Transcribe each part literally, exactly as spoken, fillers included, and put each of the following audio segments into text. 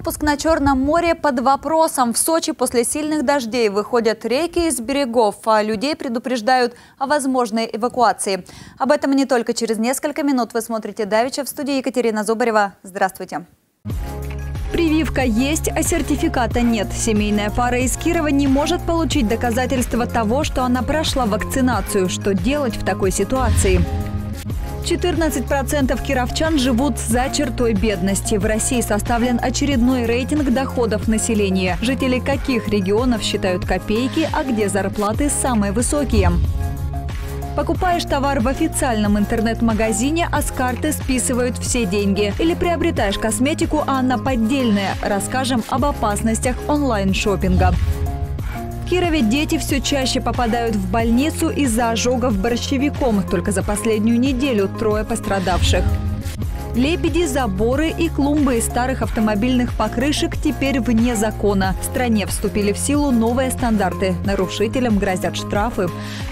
Отпуск на Черном море под вопросом. В Сочи после сильных дождей выходят реки из берегов, а людей предупреждают о возможной эвакуации. Об этом не только через несколько минут. Вы смотрите «Давича», в студии Екатерина Зубарева. Здравствуйте. Прививка есть, а сертификата нет. Семейная пара из Кирова не может получить доказательства того, что она прошла вакцинацию. Что делать в такой ситуации? четырнадцать процентов кировчан живут за чертой бедности. В России составлен очередной рейтинг доходов населения. Жители каких регионов считают копейки, а где зарплаты самые высокие? Покупаешь товар в официальном интернет-магазине, а с карты списывают все деньги. Или приобретаешь косметику, а она поддельная. Расскажем об опасностях онлайн-шоппинга. В Кирове дети все чаще попадают в больницу из-за ожогов борщевиком. Только за последнюю неделю трое пострадавших. Лебеди, заборы и клумбы из старых автомобильных покрышек теперь вне закона. В стране вступили в силу новые стандарты. Нарушителям грозят штрафы.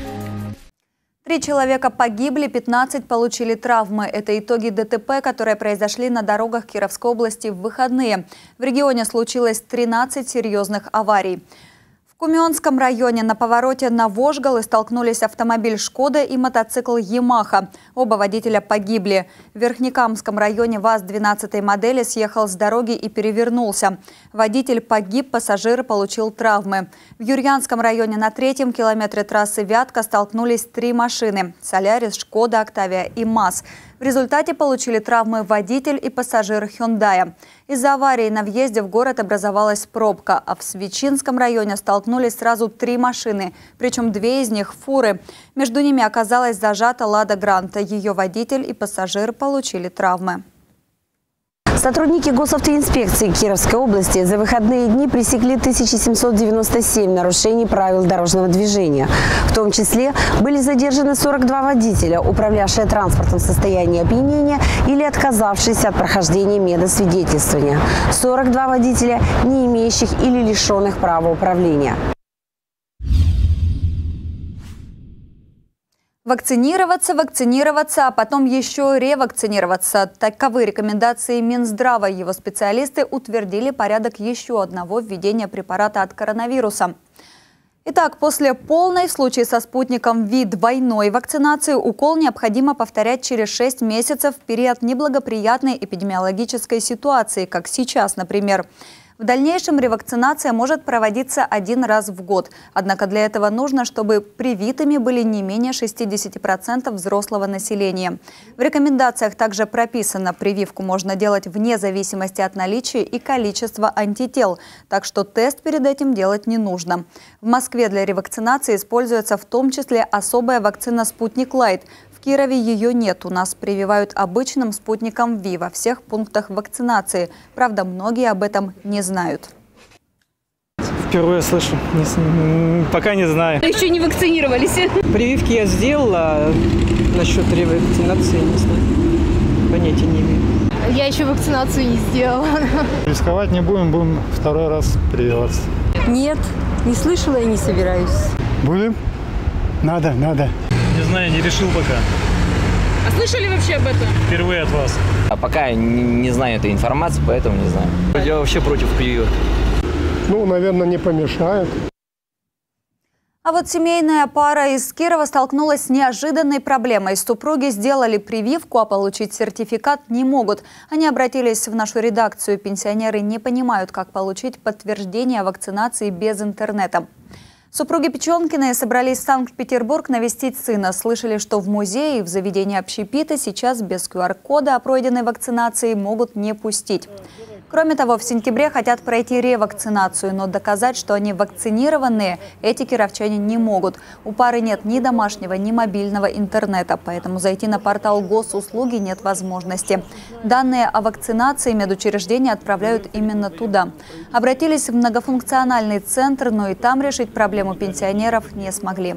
Три человека погибли, пятнадцать получили травмы. Это итоги ДТП, которые произошли на дорогах Кировской области в выходные. В регионе случилось тринадцать серьезных аварий. В Кумёнском районе на повороте на Вожгалы столкнулись автомобиль «Шкода» и мотоцикл «Ямаха». Оба водителя погибли. В Верхнекамском районе ВАЗ двенадцатой модели съехал с дороги и перевернулся. Водитель погиб, пассажир получил травмы. В Юрьянском районе на третьем километре трассы Вятка столкнулись три машины – «Солярис», «Шкода», «Октавия» и МАЗ. В результате получили травмы водитель и пассажир «Хюндая». Из-за аварии на въезде в город образовалась пробка, а в Свечинском районе столкнулись сразу три машины, причем две из них – фуры. Между ними оказалась зажата «Лада Гранта». Ее водитель и пассажир получили травмы. Сотрудники госавтоинспекции Кировской области за выходные дни пресекли тысячу семьсот девяносто семь нарушений правил дорожного движения. В том числе были задержаны сорок два водителя, управлявшие транспортом в состоянии опьянения или отказавшиеся от прохождения медосвидетельствования. сорок два водителя, не имеющих или лишенных права управления. Вакцинироваться, вакцинироваться, а потом еще ревакцинироваться. Таковы рекомендации Минздрава. Его специалисты утвердили порядок еще одного введения препарата от коронавируса. Итак, после полной в случае со спутником ВИ двойной вакцинации укол необходимо повторять через шесть месяцев в период неблагоприятной эпидемиологической ситуации, как сейчас, например. В дальнейшем ревакцинация может проводиться один раз в год. Однако для этого нужно, чтобы привитыми были не менее шестидесяти процентов взрослого населения. В рекомендациях также прописано, прививку можно делать вне зависимости от наличия и количества антител. Так что тест перед этим делать не нужно. В Москве для ревакцинации используется в том числе особая вакцина «Спутник Лайт». В Кирове ее нет. У нас прививают обычным спутником ВИ во всех пунктах вакцинации. Правда, многие об этом не знают. Впервые слышу. Не, пока не знаю. Еще не вакцинировались? Прививки я сделала. Насчет ревакцинации не знаю. Понятия не имею. Я еще вакцинацию не сделала. Рисковать не будем, будем второй раз прививаться. Нет, не слышала и не собираюсь. Будем? Надо, надо. Не знаю, не решил пока. А слышали вообще об этом? Впервые от вас. А пока не знаю этой информации, поэтому не знаю. Я вообще против прививок. Ну, наверное, не помешает. А вот семейная пара из Кирова столкнулась с неожиданной проблемой. Супруги сделали прививку, а получить сертификат не могут. Они обратились в нашу редакцию. Пенсионеры не понимают, как получить подтверждение о вакцинации без интернета. Супруги Печенкины собрались в Санкт-Петербург навестить сына. Слышали, что в музее и в заведении общепита сейчас без ку ар кода о пройденной вакцинации могут не пустить. Кроме того, в сентябре хотят пройти ревакцинацию, но доказать, что они вакцинированные, эти кировчане не могут. У пары нет ни домашнего, ни мобильного интернета, поэтому зайти на портал госуслуги нет возможности. Данные о вакцинации медучреждения отправляют именно туда. Обратились в многофункциональный центр, но и там решить проблему пенсионеров не смогли.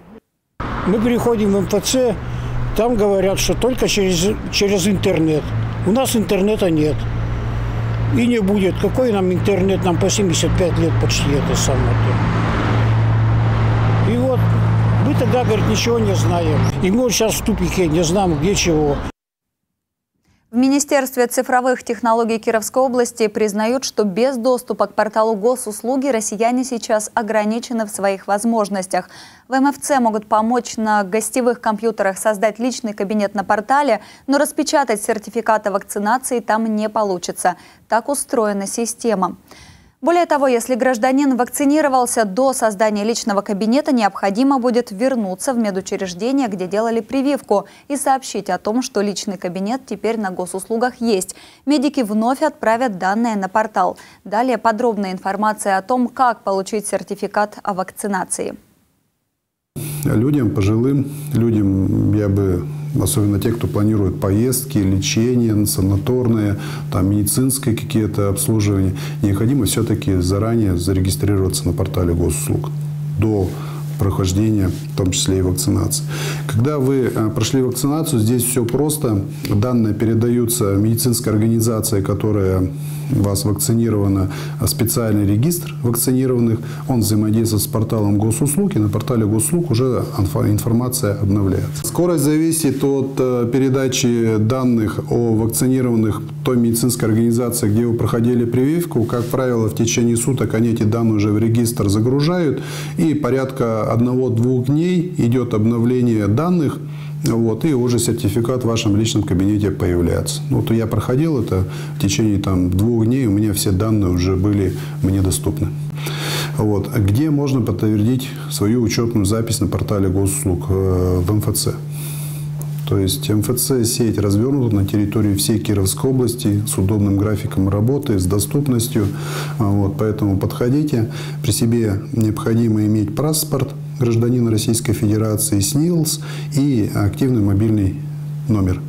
Мы приходим в эм эф цэ, там говорят, что только через, через интернет. У нас интернета нет. И не будет. Какой нам интернет? Нам по семьдесят пять лет почти это самое. И вот мы тогда, говорит, ничего не знаем. И мы вот сейчас в тупике, не знаем, где чего. В Министерстве цифровых технологий Кировской области признают, что без доступа к порталу госуслуги россияне сейчас ограничены в своих возможностях. В эм эф цэ могут помочь на гостевых компьютерах создать личный кабинет на портале, но распечатать сертификаты вакцинации там не получится. Так устроена система. Более того, если гражданин вакцинировался до создания личного кабинета, необходимо будет вернуться в медучреждение, где делали прививку, и сообщить о том, что личный кабинет теперь на госуслугах есть. Медики вновь отправят данные на портал. Далее подробная информация о том, как получить сертификат о вакцинации. Людям, пожилым людям, я бы, особенно те, кто планирует поездки, лечение, санаторные, там, медицинские какие-то обслуживания, необходимо все-таки заранее зарегистрироваться на портале госуслуг до прохождения, в том числе и вакцинации. Когда вы прошли вакцинацию, здесь все просто. Данные передаются медицинской организации, которая вас вакцинирована, специальный регистр вакцинированных. Он взаимодействует с порталом госуслуг, и на портале госуслуг уже информация обновляется. Скорость зависит от передачи данных о вакцинированных той медицинской организации, где вы проходили прививку. Как правило, в течение суток они эти данные уже в регистр загружают, и порядка одного-двух дней идет обновление данных. Вот, и уже сертификат в вашем личном кабинете появляется. Вот я проходил это в течение там, двух дней, у меня все данные уже были мне доступны. Вот. Где можно подтвердить свою учетную запись на портале госуслуг? В эм эф цэ. То есть эм эф цэ-сеть развернута на территории всей Кировской области с удобным графиком работы, с доступностью. Вот, поэтому подходите. При себе необходимо иметь паспорт гражданина Российской Федерации, СНИЛС и активный мобильный номер.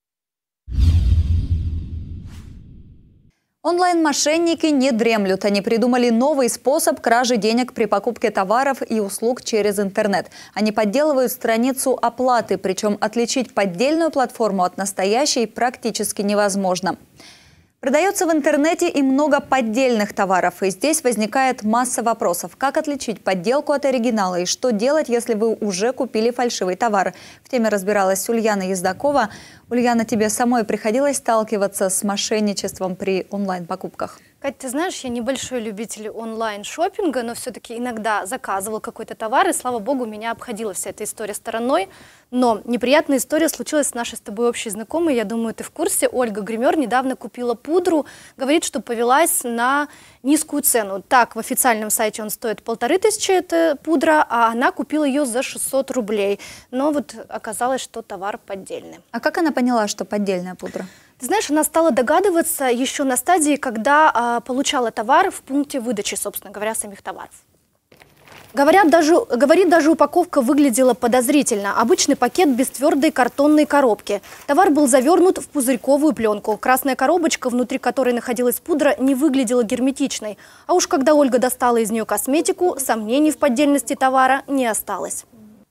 Онлайн-мошенники не дремлют. Они придумали новый способ кражи денег при покупке товаров и услуг через интернет. Они подделывают страницу оплаты, причем отличить поддельную платформу от настоящей практически невозможно. Продается в интернете и много поддельных товаров. И здесь возникает масса вопросов. Как отличить подделку от оригинала? И что делать, если вы уже купили фальшивый товар? В теме разбиралась Ульяна Ездакова. Ульяна, тебе самой приходилось сталкиваться с мошенничеством при онлайн-покупках? Кать, ты знаешь, я небольшой любитель онлайн-шоппинга, но все-таки иногда заказывал какой-то товар, и, слава богу, меня обходила вся эта история стороной. Но неприятная история случилась с нашей с тобой общей знакомой, я думаю, ты в курсе. Ольга Гример недавно купила пудру, говорит, что повелась на низкую цену. Так, в официальном сайте он стоит полторы тысячи, эта пудра, а она купила ее за шестьсот рублей. Но вот оказалось, что товар поддельный. А как она поняла, что поддельная пудра? Ты знаешь, она стала догадываться еще на стадии, когда а, получала товар в пункте выдачи, собственно говоря, самих товаров. Говорят, даже, говорит, даже упаковка выглядела подозрительно. Обычный пакет без твердой картонной коробки. Товар был завернут в пузырьковую пленку. Красная коробочка, внутри которой находилась пудра, не выглядела герметичной. А уж когда Ольга достала из нее косметику, сомнений в поддельности товара не осталось.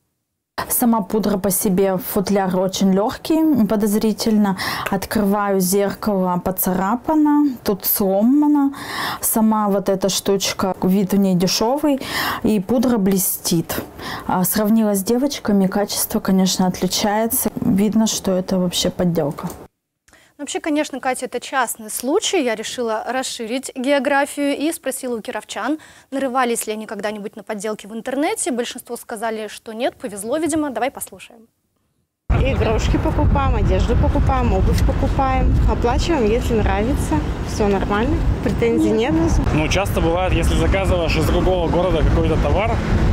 Сама пудра по себе, футляр очень легкий, подозрительно. Открываю зеркало, поцарапано, тут сломано. Сама вот эта штучка, вид у нее дешевый, и пудра блестит. Сравнила с девочками, качество, конечно, отличается. Видно, что это вообще подделка. Вообще, конечно, Катя, это частный случай. Я решила расширить географию и спросила у кировчан, нарывались ли они когда-нибудь на подделки в интернете. Большинство сказали, что нет, повезло, видимо. Давай послушаем. Игрушки покупаем, одежду покупаем, обувь покупаем, оплачиваем, если нравится. Все нормально, претензий нет. Ну, часто бывает, если заказываешь из другого города какой-то товар,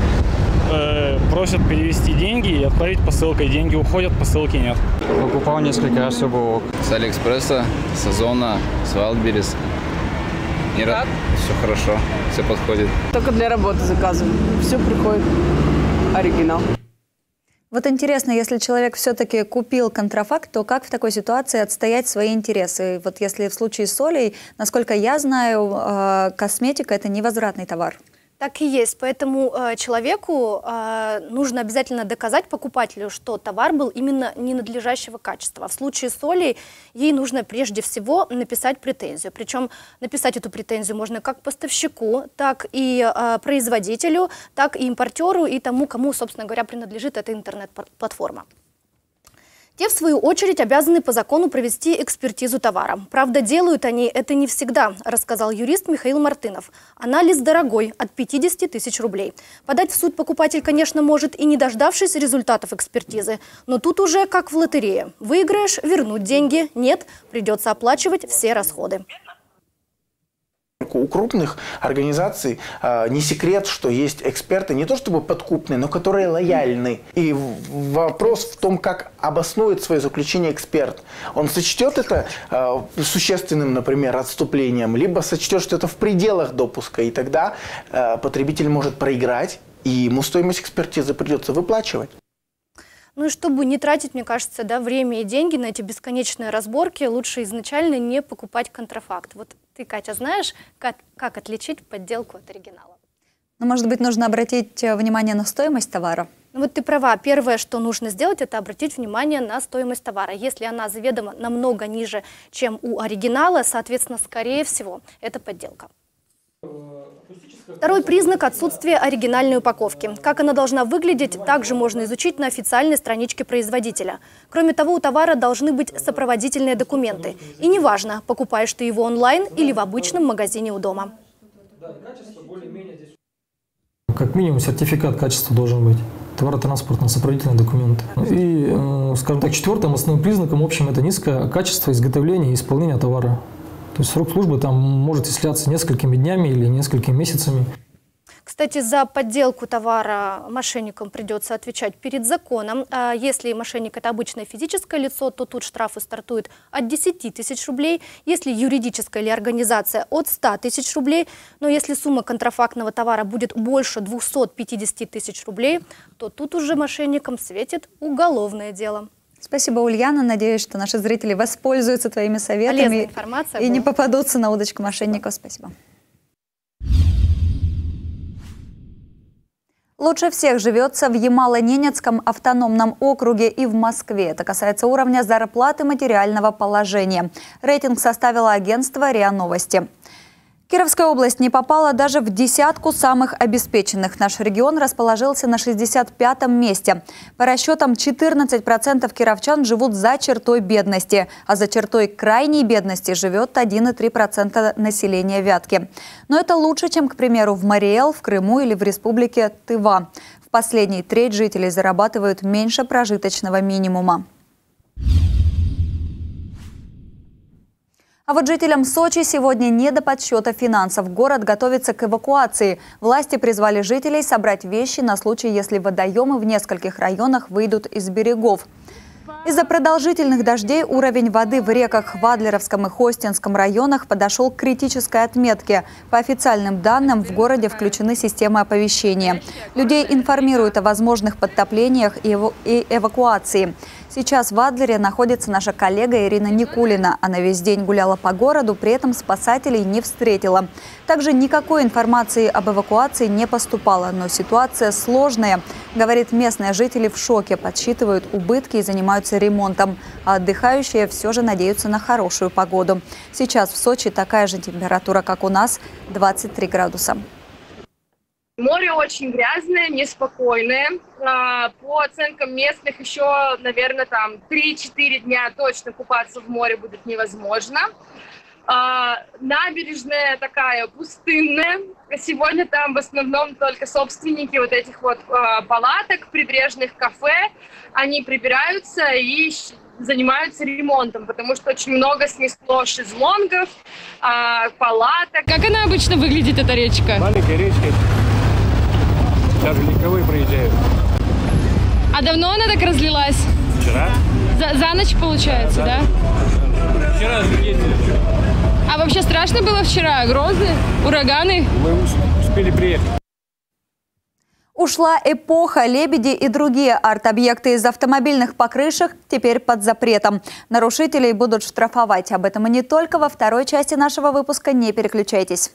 э, просят перевести деньги и отправить посылкой. Деньги уходят, посылки нет. Покупал несколько раз, все было. С Алиэкспресса, с Озона, с Wildberries. Не рад? Все хорошо, все подходит. Только для работы заказываем. Все приходит оригинал. Вот интересно, если человек все-таки купил контрафакт, то как в такой ситуации отстоять свои интересы? Вот если в случае с Олей, насколько я знаю, косметика – это невозвратный товар. Так и есть. Поэтому э, человеку э, нужно обязательно доказать покупателю, что товар был именно ненадлежащего качества. В случае с Олей ей нужно прежде всего написать претензию. Причем написать эту претензию можно как поставщику, так и э, производителю, так и импортеру и тому, кому, собственно говоря, принадлежит эта интернет-платформа. Те, в свою очередь, обязаны по закону провести экспертизу товара. Правда, делают они это не всегда, рассказал юрист Михаил Мартынов. Анализ дорогой, от пятидесяти тысяч рублей. Подать в суд покупатель, конечно, может и не дождавшись результатов экспертизы. Но тут уже как в лотерее. Выиграешь – вернуть деньги. Нет – придется оплачивать все расходы. У крупных организаций э, не секрет, что есть эксперты, не то чтобы подкупные, но которые лояльны. И вопрос в том, как обоснует свое заключение эксперт. Он сочтет это э, существенным, например, отступлением, либо сочтет, что это в пределах допуска, и тогда э, потребитель может проиграть, и ему стоимость экспертизы придется выплачивать. Ну и чтобы не тратить, мне кажется, да, время и деньги на эти бесконечные разборки, лучше изначально не покупать контрафакт. Вот ты, Катя, знаешь, как, как отличить подделку от оригинала? Ну, может быть, нужно обратить внимание на стоимость товара? Ну вот ты права. Первое, что нужно сделать, это обратить внимание на стоимость товара. Если она заведомо намного ниже, чем у оригинала, соответственно, скорее всего, это подделка. Второй признак – отсутствие оригинальной упаковки. Как она должна выглядеть, также можно изучить на официальной страничке производителя. Кроме того, у товара должны быть сопроводительные документы. И неважно, покупаешь ты его онлайн или в обычном магазине у дома. Как минимум сертификат качества должен быть. Товаротранспортные сопроводительные документы. И, скажем так, четвертым основным признаком, в общем, это низкое качество изготовления и исполнения товара. То есть срок службы там может исчисляться несколькими днями или несколькими месяцами. Кстати, за подделку товара мошенникам придется отвечать перед законом. А если мошенник – это обычное физическое лицо, то тут штрафы стартуют от десяти тысяч рублей. Если юридическая или организация – от ста тысяч рублей. Но если сумма контрафактного товара будет больше двухсот пятидесяти тысяч рублей, то тут уже мошенникам светит уголовное дело. Спасибо, Ульяна. Надеюсь, что наши зрители воспользуются твоими советами и была. не попадутся на удочку мошенников. Спасибо. Лучше всех живется в Ямало-Ненецком автономном округе и в Москве. Это касается уровня зарплаты материального положения. Рейтинг составило агентство РИА Новости. Кировская область не попала даже в десятку самых обеспеченных. Наш регион расположился на шестьдесят пятом месте. По расчетам, четырнадцать процентов кировчан живут за чертой бедности, а за чертой крайней бедности живет один и три десятых процента населения Вятки. Но это лучше, чем, к примеру, в Мариэл, в Крыму или в республике Тыва. В последней треть жителей зарабатывают меньше прожиточного минимума. А вот жителям Сочи сегодня не до подсчета финансов. Город готовится к эвакуации. Власти призвали жителей собрать вещи на случай, если водоемы в нескольких районах выйдут из берегов. Из-за продолжительных дождей уровень воды в реках в Адлеровском и Хостинском районах подошел к критической отметке. По официальным данным, в городе включены системы оповещения. Людей информируют о возможных подтоплениях и эвакуации. Сейчас в Адлере находится наша коллега Ирина Никулина. Она весь день гуляла по городу, при этом спасателей не встретила. Также никакой информации об эвакуации не поступало, но ситуация сложная. Говорит, местные жители в шоке, подсчитывают убытки и занимаются ремонтом. А отдыхающие все же надеются на хорошую погоду. Сейчас в Сочи такая же температура, как у нас, двадцать три градуса. Море очень грязное, неспокойное. По оценкам местных, еще, наверное, там три-четыре дня точно купаться в море будет невозможно. Набережная такая пустынная. Сегодня там в основном только собственники вот этих вот палаток, прибрежных кафе. Они прибираются и занимаются ремонтом, потому что очень много снесло шезлонгов, палаток. Как она обычно выглядит, эта речка? Маленькая речка. Даже легковые проезжают. А давно она так разлилась? Вчера. За, за ночь, получается, да? да? да. Вчера ездили. А вообще страшно было вчера? Грозы? Ураганы? Мы успели приехать. Ушла эпоха. Лебеди и другие арт-объекты из автомобильных покрышек теперь под запретом. Нарушителей будут штрафовать. Об этом и не только во второй части нашего выпуска. Не переключайтесь.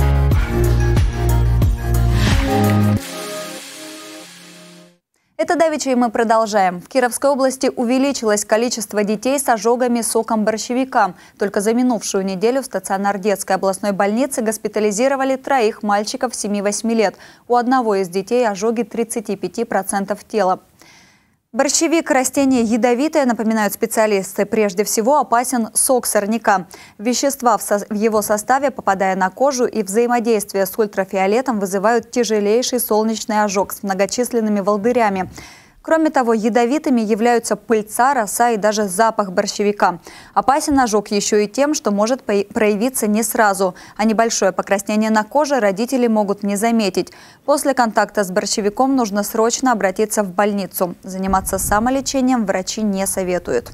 Это Давид Давича, и мы продолжаем. В Кировской области увеличилось количество детей с ожогами соком борщевика. Только за минувшую неделю в стационар детской областной больницы госпитализировали троих мальчиков семи-восьми лет. У одного из детей ожоги тридцати пяти процентов тела. Борщевик – растение ядовитое, напоминают специалисты. Прежде всего опасен сок сорняка. Вещества в, со в его составе, попадая на кожу и взаимодействие с ультрафиолетом, вызывают тяжелейший солнечный ожог с многочисленными волдырями. Кроме того, ядовитыми являются пыльца, роса и даже запах борщевика. Опасен ожог еще и тем, что может проявиться не сразу, а небольшое покраснение на коже родители могут не заметить. После контакта с борщевиком нужно срочно обратиться в больницу. Заниматься самолечением врачи не советуют.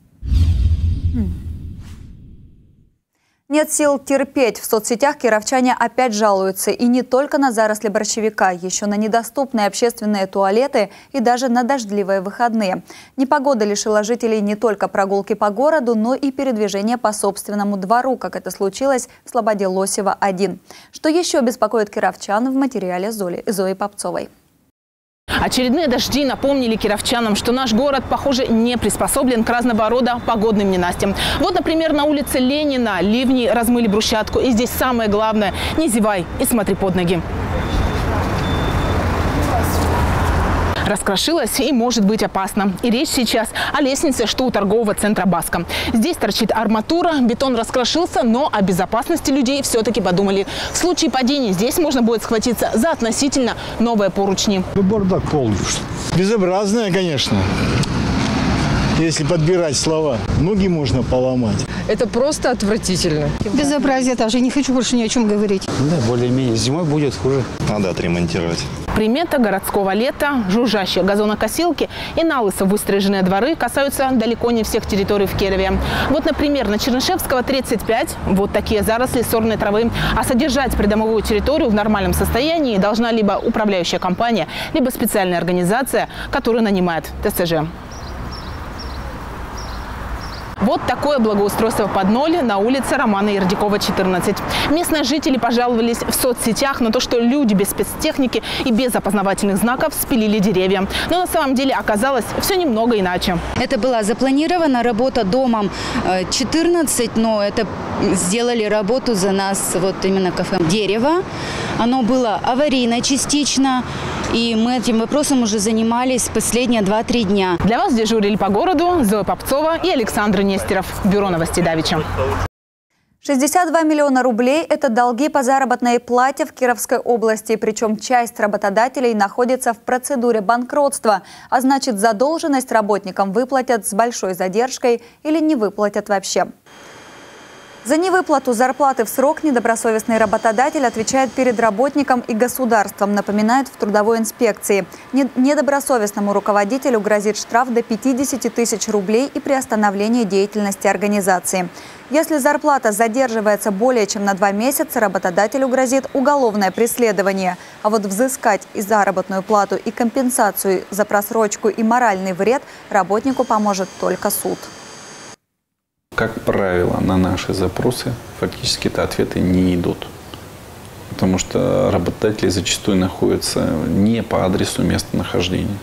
Нет сил терпеть. В соцсетях кировчане опять жалуются. И не только на заросли борщевика, еще на недоступные общественные туалеты и даже на дождливые выходные. Непогода лишила жителей не только прогулки по городу, но и передвижения по собственному двору, как это случилось в Слободе Лосева один. Что еще беспокоит кировчан, в материале Зои, Зои Попцовой. Очередные дожди напомнили кировчанам, что наш город, похоже, не приспособлен к разного рода погодным ненастьям. Вот, например, на улице Ленина ливни размыли брусчатку. И здесь самое главное – не зевай и смотри под ноги. Раскрошилась и может быть опасно. И речь сейчас о лестнице, что у торгового центра «Баско». Здесь торчит арматура, бетон раскрошился, но о безопасности людей все-таки подумали. В случае падения здесь можно будет схватиться за относительно новые поручни. Ну, бардак полный. Безобразное, конечно. Если подбирать слова, ноги можно поломать. Это просто отвратительно. Безобразие даже, не хочу больше ни о чем говорить. Да, более-менее. Зимой будет хуже. Надо отремонтировать. Примета городского лета, жужжащие газонокосилки и налысо выстриженные дворы касаются далеко не всех территорий в Кирове. Вот, например, на Чернышевского тридцать пять вот такие заросли сорной травы. А содержать придомовую территорию в нормальном состоянии должна либо управляющая компания, либо специальная организация, которая нанимает ТСЖ. Вот такое благоустройство под ноль на улице Романа Ердякова, четырнадцать. Местные жители пожаловались в соцсетях на то, что люди без спецтехники и без опознавательных знаков спилили деревья. Но на самом деле оказалось все немного иначе. Это была запланирована работа домом четырнадцать, но это сделали работу за нас вот именно кафе «Дерево». Оно было аварийно частично, и мы этим вопросом уже занимались последние два-три дня. Для вас дежурили по городу Зоя Попцова и Александр Нестеров. Бюро новостей Давича. шестьдесят два миллиона рублей – это долги по заработной плате в Кировской области. Причем часть работодателей находится в процедуре банкротства. А значит, задолженность работникам выплатят с большой задержкой или не выплатят вообще. За невыплату зарплаты в срок недобросовестный работодатель отвечает перед работником и государством, напоминает в трудовой инспекции. Недобросовестному руководителю грозит штраф до пятидесяти тысяч рублей и приостановление деятельности организации. Если зарплата задерживается более чем на два месяца, работодателю грозит уголовное преследование. А вот взыскать и заработную плату, и компенсацию за просрочку и моральный вред работнику поможет только суд. Как правило, на наши запросы фактически-то ответы не идут. Потому что работодатели зачастую находятся не по адресу местонахождения.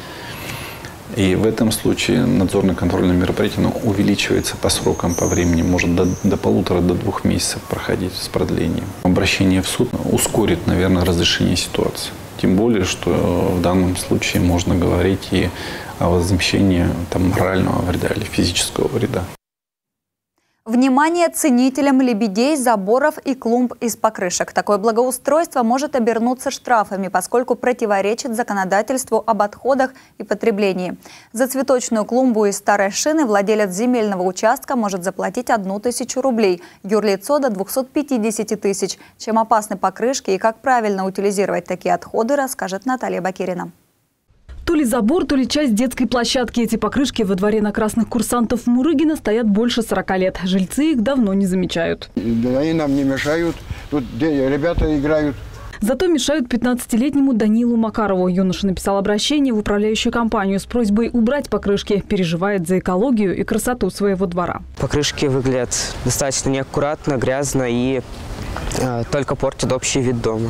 И в этом случае надзорно-контрольное мероприятие увеличивается по срокам, по времени, может до, до полутора, до двух месяцев проходить с продлением. Обращение в суд ускорит, наверное, разрешение ситуации. Тем более, что в данном случае можно говорить и о возмещении там, морального вреда или физического вреда. Внимание ценителям лебедей, заборов и клумб из покрышек. Такое благоустройство может обернуться штрафами, поскольку противоречит законодательству об отходах и потреблении. За цветочную клумбу из старой шины владелец земельного участка может заплатить одну тысячу рублей, юрлицо до двухсот пятидесяти тысяч. Чем опасны покрышки и как правильно утилизировать такие отходы, расскажет Наталья Бакирина. То ли забор, то ли часть детской площадки. Эти покрышки во дворе на красных курсантов Мурыгина стоят больше сорока лет. Жильцы их давно не замечают. Они нам не мешают. Тут ребята играют. Зато мешают пятнадцатилетнему Данилу Макарову. Юноша написал обращение в управляющую компанию с просьбой убрать покрышки. Переживает за экологию и красоту своего двора. Покрышки выглядят достаточно неаккуратно, грязно и э, только портят общий вид дома.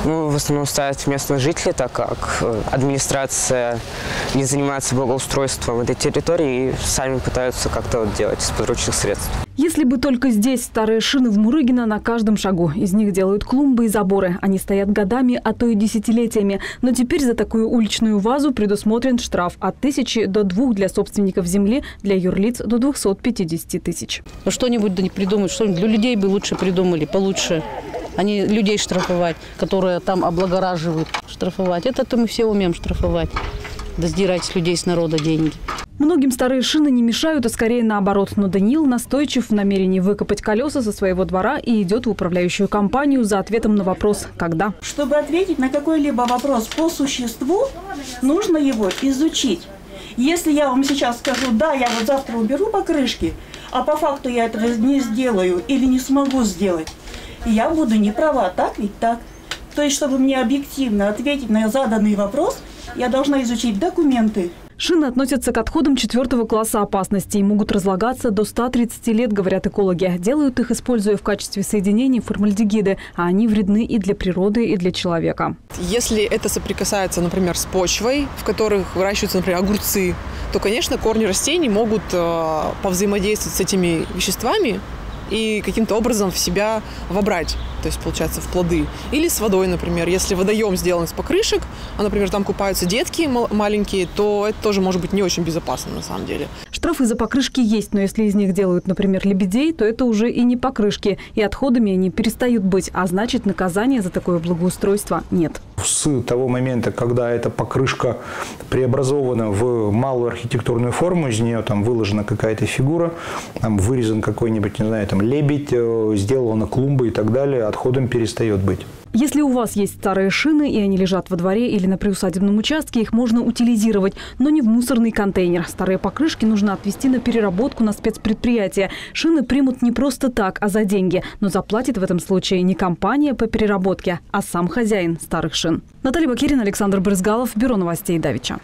Ну, в основном ставят местные жители, так как администрация не занимается благоустройством этой территории и сами пытаются как-то вот делать из подручных средств. Если бы только здесь старые шины в Мурыгино на каждом шагу. Из них делают клумбы и заборы. Они стоят годами, а то и десятилетиями. Но теперь за такую уличную вазу предусмотрен штраф от тысячи до двух для собственников земли, для юрлиц до двухсот пятидесяти тысяч. Что-нибудь да не придумать, что-нибудь для людей бы лучше придумали, получше. А не людей штрафовать, которые там облагораживают. Штрафовать. Это-то мы все умеем штрафовать. Да сдирать с людей, с народа деньги. Многим старые шины не мешают, а скорее наоборот. Но Даниил настойчив в намерении выкопать колеса со своего двора и идет в управляющую компанию за ответом на вопрос «когда?». Чтобы ответить на какой-либо вопрос по существу, нужно его изучить. Если я вам сейчас скажу «да, я вот завтра уберу покрышки», а по факту я этого не сделаю или не смогу сделать, я буду не права, так ведь так? То есть, чтобы мне объективно ответить на заданный вопрос, я должна изучить документы. Шины относятся к отходам четвертого класса опасности и могут разлагаться до ста тридцати лет, говорят экологи. Делают их, используя в качестве соединений формальдегиды, а они вредны и для природы, и для человека. Если это соприкасается, например, с почвой, в которых выращиваются, например, огурцы, то, конечно, корни растений могут э, повзаимодействовать с этими веществами и каким-то образом в себя вобрать, то есть, получается, в плоды. Или с водой, например. Если водоем сделан из покрышек, а, например, там купаются детки маленькие, то это тоже может быть не очень безопасно на самом деле. Штрафы за покрышки есть, но если из них делают, например, лебедей, то это уже и не покрышки. И отходами они перестают быть, а значит, наказания за такое благоустройство нет. С того момента, когда эта покрышка преобразована в малую архитектурную форму, из нее там выложена какая-то фигура, там вырезан какой-нибудь, не знаю, там лебедь, сделана клумба и так далее, отходом перестает быть. Если у вас есть старые шины, и они лежат во дворе или на приусадебном участке, их можно утилизировать, но не в мусорный контейнер. Старые покрышки нужно отвезти на переработку на спецпредприятие. Шины примут не просто так, а за деньги. Но заплатит в этом случае не компания по переработке, а сам хозяин старых шин. Наталья Бакирина, Александр Брызгалов, Бюро новостей Давича.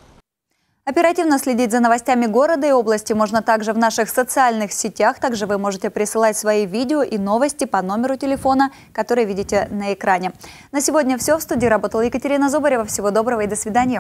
Оперативно следить за новостями города и области можно также в наших социальных сетях. Также вы можете присылать свои видео и новости по номеру телефона, который видите на экране. На сегодня все. В студии работала Екатерина Зубарева. Всего доброго и до свидания.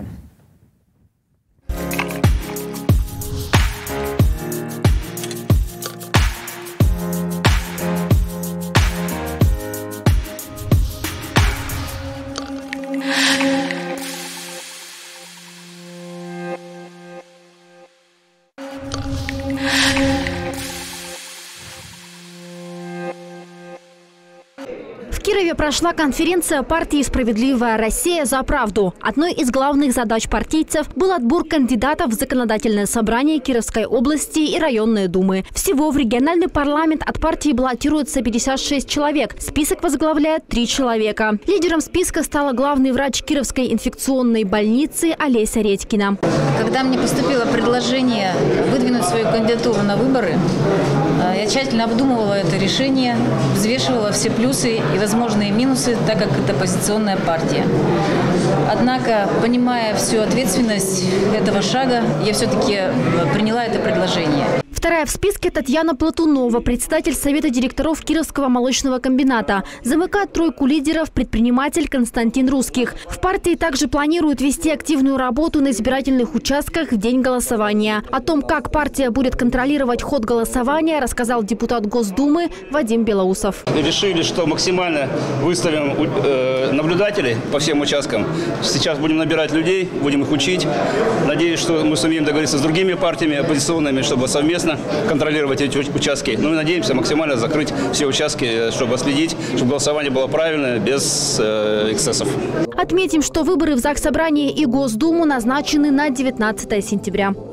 В Кирове прошла конференция партии «Справедливая Россия за правду». Одной из главных задач партийцев был отбор кандидатов в законодательное собрание Кировской области и районные думы. Всего в региональный парламент от партии баллотируется пятьдесят шесть человек. Список возглавляет три человека. Лидером списка стала главный врач Кировской инфекционной больницы Олеся Редькина. Когда мне поступило предложение выдвинуть свою кандидатуру на выборы, я тщательно обдумывала это решение, взвешивала все плюсы и возможные минусы, так как это оппозиционная партия. Однако, понимая всю ответственность этого шага, я все-таки приняла это предложение. Вторая в списке Татьяна Платунова, председатель Совета директоров Кировского молочного комбината. Замыкает тройку лидеров предприниматель Константин Русских. В партии также планируют вести активную работу на избирательных участках в день голосования. О том, как партия будет контролировать ход голосования, рассказал депутат Госдумы Вадим Белоусов. Решили, что максимально выставим э, наблюдателей по всем участкам. Сейчас будем набирать людей, будем их учить. Надеюсь, что мы сумеем договориться с другими партиями оппозиционными, чтобы совместно контролировать эти участки. Но мы надеемся максимально закрыть все участки, чтобы следить, чтобы голосование было правильное, без э, эксцессов. Отметим, что выборы в Заксобрание и Госдуму назначены на девятнадцатое сентября.